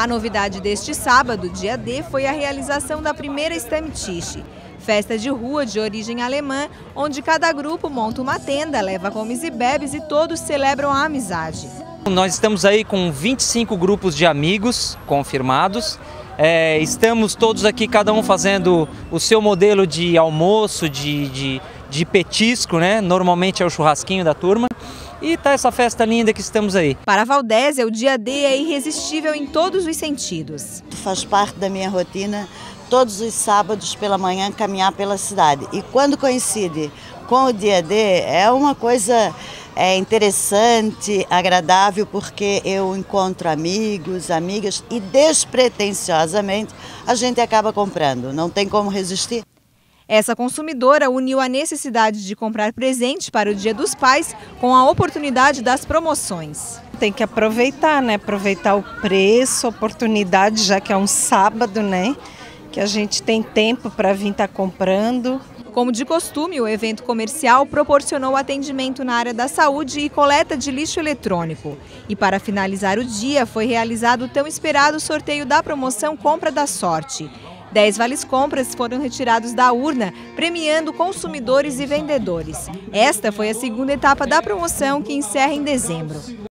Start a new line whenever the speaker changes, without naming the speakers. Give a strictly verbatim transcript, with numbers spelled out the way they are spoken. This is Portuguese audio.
A novidade deste sábado, dia D, foi a realização da primeira Stammtisch, festa de rua de origem alemã, onde cada grupo monta uma tenda, leva comes e bebes e todos celebram a amizade.
Nós estamos aí com vinte e cinco grupos de amigos confirmados. É, estamos todos aqui, cada um fazendo o seu modelo de almoço, de, de, de petisco, né? Normalmente é o churrasquinho da turma. E tá essa festa linda que estamos aí.
Para a Valdésia, o dia D é irresistível em todos os sentidos.
Faz parte da minha rotina, todos os sábados pela manhã, caminhar pela cidade. E quando coincide com o dia D, é uma coisa é, interessante, agradável, porque eu encontro amigos, amigas e despretensiosamente a gente acaba comprando. Não tem como resistir.
Essa consumidora uniu a necessidade de comprar presente para o Dia dos Pais com a oportunidade das promoções.
Tem que aproveitar, né? Aproveitar o preço, a oportunidade, já que é um sábado, né? Que a gente tem tempo para vir estar comprando.
Como de costume, o evento comercial proporcionou atendimento na área da saúde e coleta de lixo eletrônico. E para finalizar o dia, foi realizado o tão esperado sorteio da promoção Compra da Sorte. Dez vales-compras foram retirados da urna, premiando consumidores e vendedores. Esta foi a segunda etapa da promoção, que encerra em dezembro.